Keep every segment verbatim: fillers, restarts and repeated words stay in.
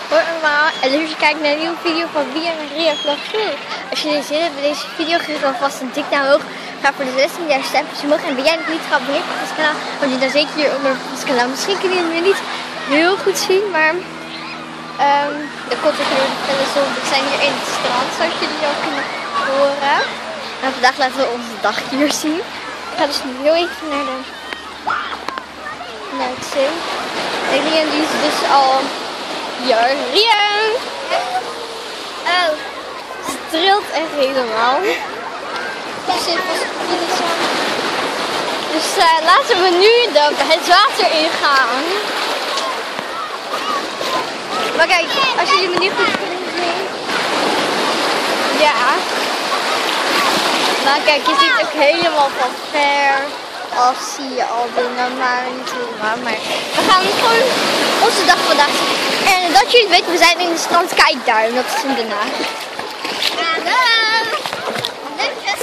Hoi allemaal, en dus je kijkt naar een nieuwe video van Bia en Ria Vlog Show. Als jullie zin hebt bij deze video, geef dan vast een dik naar hoog. Ga voor de zestienduizend stempels omhoog. En ben jij nog niet geabonneerd op ons kanaal, want je dan zeker hier onder ons kanaal. Misschien kunnen jullie me niet heel goed zien, maar um, de komt ook weer de felle zon. We zijn hier in het strand, zoals jullie al kunnen horen. En vandaag laten we onze dag hier zien. Ik ga dus nu heel even naar de naar het zee. En Rian die is dus al... Ja, Rian! Oh, ze trilt echt helemaal. Dus uh, laten we nu de, het water ingaan. Maar kijk, als jullie me niet goed kunnen zien. Ja. Maar kijk, je ziet ook helemaal van ver af zie je al dingen, maar niet helemaal. Maar we gaan gewoon onze dag vandaag zien. En dat jullie weten, we zijn in de strand Kijkduin, dat is in Den Haag. Hallo! Netjes!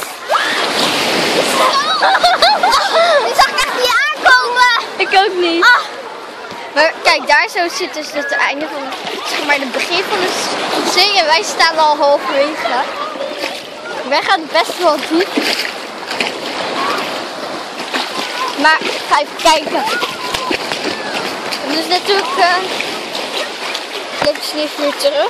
Die zag ik echt niet aankomen! Ik ook niet. Ah. Maar kijk, daar zo zit dus het einde van, zeg maar, het begin van de zee en wij staan al halverwege. Wij gaan best wel diep. Maar ga even kijken. Dus natuurlijk uh, loopt ze niet weer terug.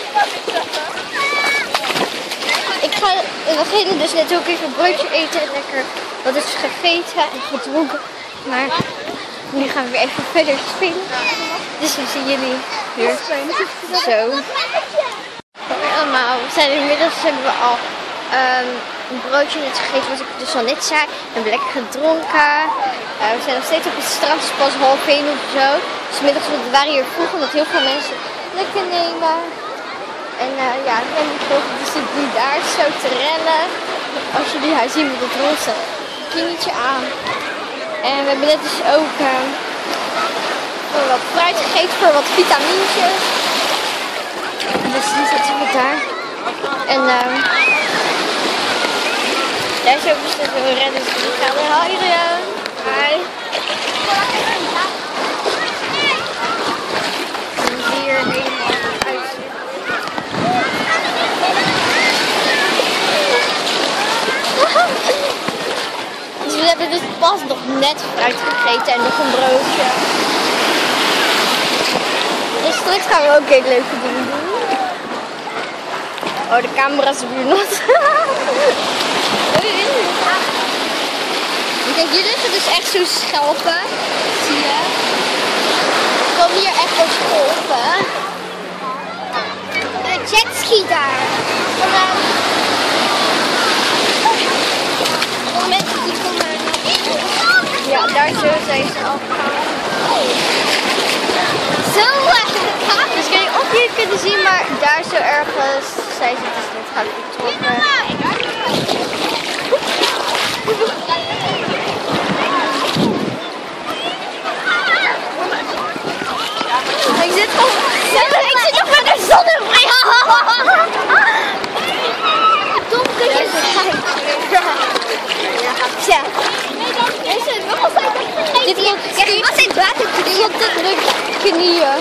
Ik ga in het begin dus natuurlijk even een broodje eten en lekker wat is gegeten en gedronken. Maar nu gaan we weer even verder spelen. Dus dan zien jullie weer zo. Hoi allemaal, we zijn inmiddels hebben we al um, een broodje net gegeten, wat ik dus al net zei. We hebben lekker gedronken. Uh, we zijn nog steeds op het strand, dus pas half één of zo. Dus middags we waren hier vroeg omdat heel veel mensen lekker nemen. En uh, ja, en ik hoop dus die daar zo te rennen. Als jullie haar zien met het roze kindertje aan. En we hebben net dus ook uh, voor wat fruit gegeten, voor wat vitamintjes. Dus die zitten we daar. En uh, daar is ook dus een rennen. Dus we gaan weer haaien. Hi. En hier helemaal uitzicht. Dus we hebben dus pas nog net fruit gegeten en nog een broodje. Dus straks gaan we ook hele leuke dingen doen. Oh, de camera is weer nat. Kijk, hier liggen dus echt zo schelpen. Zie je? Ik kom hier echt op golven. De jetski daar. De mensen die komen. Ja, daar zo zijn ze al gegaan. Zo gaaf. Dus kijk, of jullie kunnen zien, maar daar zo ergens zijn ze dus net gaan vertrokken. Ik zit gewoon... Ik zit nog met de zonnebril. Dom dat je het ja. Deze is nog altijd vergeten. Dit is altijd water tot de knieën.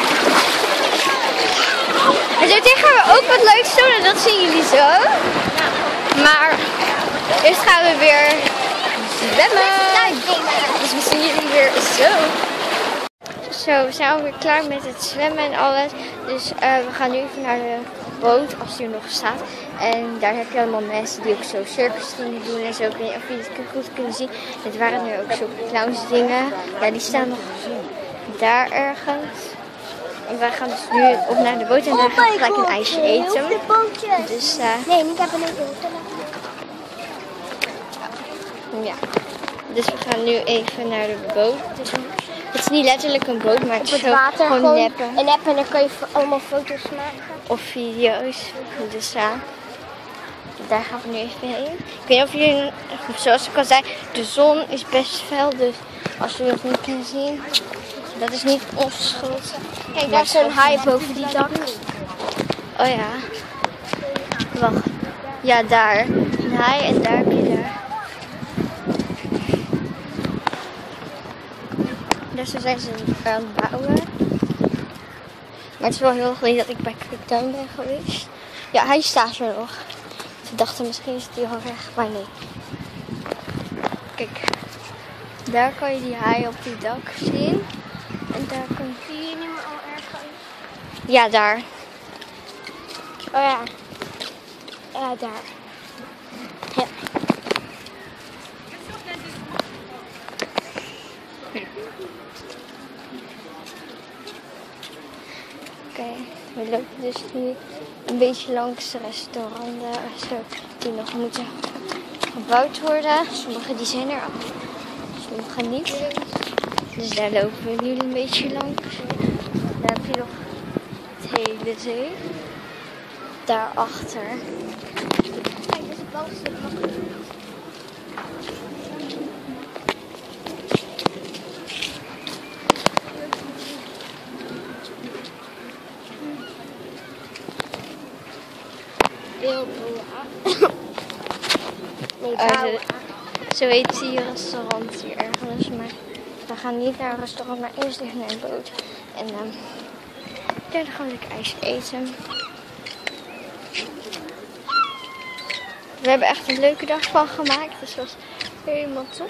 En zo tegen gaan we ook wat leuks doen en dat zien jullie zo. Maar eerst gaan we weer zwemmen. Dus we zien jullie weer zo. Zo, we zijn alweer klaar met het zwemmen en alles. Dus uh, we gaan nu even naar de boot, als die er nog staat. En daar heb je allemaal mensen die ook zo circus dingen doen en zo. Ik weet niet of jullie het goed kunnen zien. Het waren er ook zo clowns dingen. Ja, die staan nog daar ergens. En wij gaan dus nu op naar de boot en daar gaan we gelijk een ijsje eten. Dus, uh, nee, niet hebben een boot. Ja. Dus we gaan nu even naar de boot. Dus het is niet letterlijk een boot, maar het is gewoon, gewoon neppen. Een app en dan kan je allemaal foto's maken. Of video's. Dus uh, daar gaan we nu even heen. Ik weet niet of jullie, zoals ik al zei, de zon is best fel. Dus als jullie het niet kunnen zien, dat is niet onze schuld. Kijk, daar is zo'n haai boven die dak. Oh ja. Wacht. Ja, daar. Een haai en daar heb je daar. Dus zo zijn ze aan het bouwen. Maar het is wel heel erg leuk dat ik bij Kwikduin ben geweest. Ja, hij staat er nog. Ze dachten misschien is hij al weg, maar nee. Kijk, daar kan je die haai op die dak zien. En daar kan je... Zie je nu al ergens? Ja, daar. Oh ja. Ja, daar. Ja. Oké, we lopen dus nu een beetje langs de restauranten zo, die nog moeten gebouwd worden. Sommige die zijn er al, sommige niet. Dus daar lopen we nu een beetje langs. Daar heb je nog het hele zee. Daarachter. Kijk, dus het bovenste nog. Nee, Oh, zo, zo heet die restaurant hier ergens. Maar we gaan niet naar een restaurant, maar eerst even naar een boot. En um, dan gaan we lekker ijs eten. We hebben echt een leuke dag van gemaakt. Dus het was helemaal top.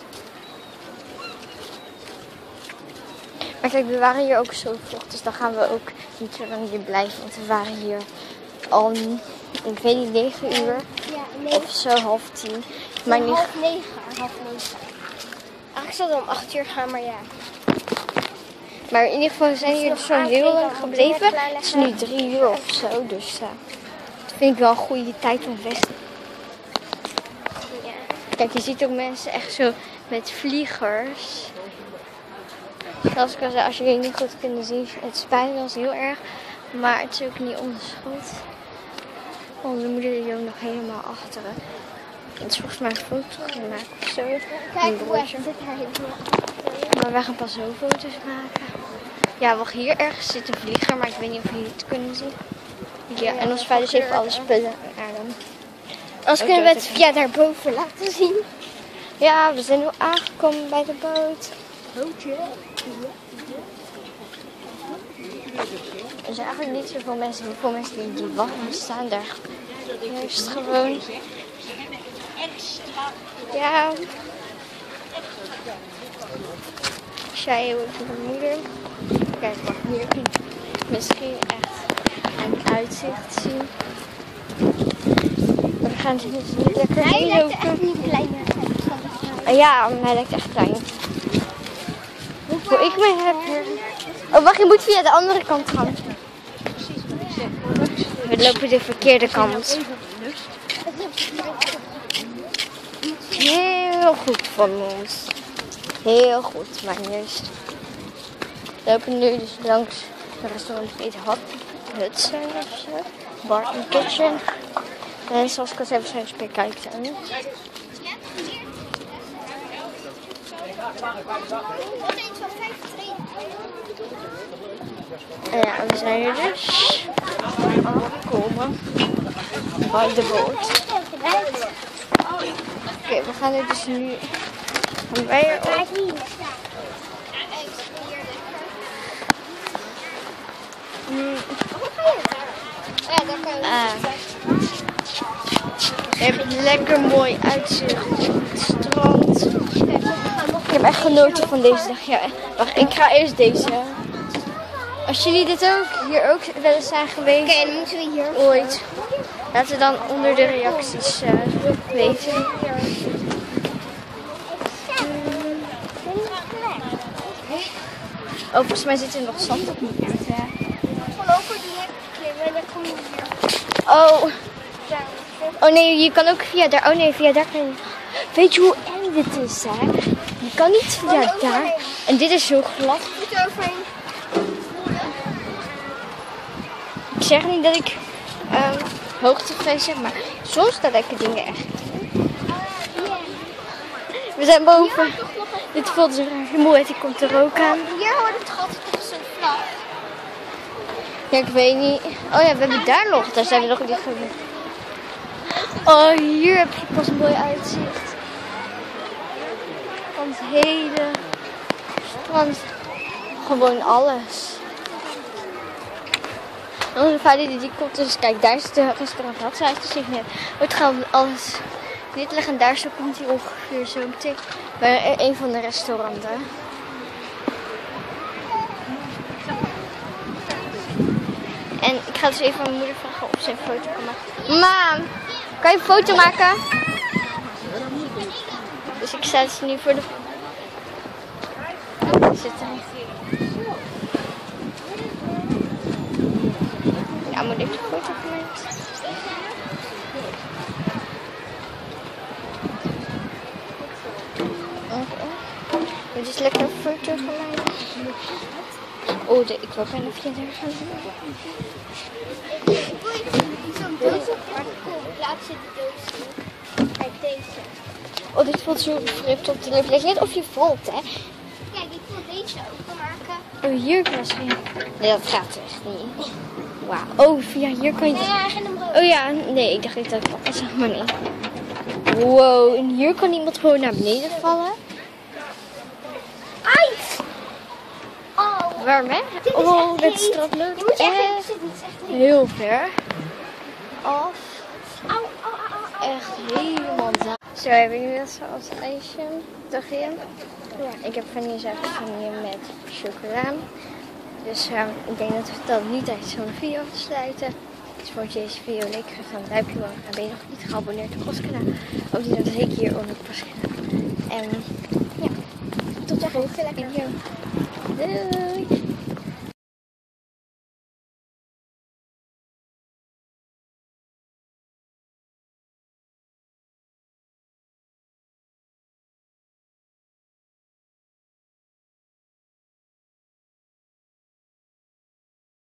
Maar kijk, we waren hier ook zo vroeg. Dus dan gaan we ook niet zo lang hier blijven. Want we waren hier al, ik weet niet, negen uur. Ja, nee. Of zo, half tien. Maar Om niet... half negen. Half negen. Eigenlijk zou het om acht uur gaan, maar ja. Maar in ieder geval we zijn hier nog dus zo heel lang aankleden, gebleven. klaarleggen. Het is nu drie uur of zo. Dus uh, dat vind ik wel een goede tijd om vest. Ja. Kijk, je ziet ook mensen echt zo met vliegers. Zoals ik al zei, als jullie niet goed kunnen zien, het spijt me heel erg. Maar het is ook niet onze schuld. Want we moeten hier ook nog helemaal achteren. Het is volgens mij een foto gemaakt of zo. Kijk hoe echt zit daar helemaal. Maar wij gaan pas zo foto's maken. Ja, wacht, hier ergens zit een vlieger, maar ik weet niet of jullie het kunnen zien. Ja, en ons vader heeft alle spullen naar hem. Anders kunnen we het via daarboven laten zien. Ja, we zijn nu aangekomen bij de boot. Bootje. Er zijn eigenlijk niet zoveel mensen, heel veel mensen die in die wacht staan daar. Eerst gewoon. Ja. Zij ook met mijn moeder. Kijk, wacht, hier kun je misschien echt een uitzicht zien. Maar we gaan dus niet lekker Hij heen lijkt echt lopen. niet klein. Ja, maar hij lijkt echt klein. Hoe ik me heb. Oh, wacht, je moet via de andere kant gaan. We lopen de verkeerde kant. Heel goed van ons. Heel goed, maar juist. We lopen nu dus langs een restaurant die heet Hudson of zo. Bar and Kitchen. En zoals ik al zei, we zijn dus bij Kijktuin. En ja, we zijn er dus aangekomen bij de boot. Oké, okay, we gaan er dus nu gaan wij erop. Mm. Ja, daar kan je Ah. Je hebt lekker mooi uitzicht op het strand. Ik heb echt genoten van deze dag. Ja, wacht, ik ga eerst deze. Als jullie dit ook, hier ook wel eens zijn geweest. Oké, dan moeten we hier Ooit. Laten dan onder de reacties uh, weten. Oh, volgens mij zit er nog zand op mijn voet. Ja. Van over die hek klimmen en dan kom je hier. Oh. Daar. Oh nee, je kan ook via daar. Oh nee, via daar kan je. Weet je hoe eng dit is, hè? Je kan niet via daar. En dit is zo glad. Moet er overheen. Ik zeg niet dat ik um, hoogtevrees zeg, maar soms staan lekker dingen echt. We zijn boven. Dit voelt zo raar. De moeheid die komt er ook aan. Hier hoort het gat op zo'n vlag. Ja, ik weet niet. Oh ja, we hebben daar nog. Daar zijn we nog niet geweest. Oh, hier heb je pas een mooi uitzicht. Van het hele strand. Gewoon alles. En onze vader die, die komt dus, kijk, daar is het restaurant Hadzahuis. Dus ik net, het gaan alles. Dit legendarische komt hier ongeveer zo meteen bij een van de restauranten. En ik ga dus even aan mijn moeder vragen of ze een foto kan maken. Mam, kan je een foto maken? Dus ik sta dus nu voor de... Oh, ik zit er. Ja, moet even een foto gemaakt. Dit is lekker een foto gemaakt. Oh, de, ik wil bijna via daar gaan doen. Zo'n doos op de plaats in de doos. Kijk deze. Oh, dit voelt zo verript op de lip. Leg net of je voelt, hè? Kijk, ik wil deze openmaken. Oh, hier misschien. Nee, dat gaat echt niet. Wauw. Oh, via hier kan je... Nee, ja, geen omhoog. Oh ja, nee, ik dacht niet dat ik dat zeg maar niet. Wow, en hier kan iemand gewoon naar beneden vallen. Ai! Oh. Warm, hè? Dit is Oh, echt het heet. strand Je loopt moet even echt zitten, het is echt heet. heel ver af. Au, au, au, au. Echt helemaal zacht. Zo, hebben jullie dat zo als ijsje? Toch in? Ja, ik heb vanille vanille met chocola. Dus uh, ik denk dat we dan nu tijdens zo'n video afsluiten. Dus vond je deze video leuk, geef dan een duimpje omhoog. En ben je nog niet geabonneerd op ons kanaal, ook die dat zeker hieronder op ons kanaal. En ja, tot de volgende video. Doei!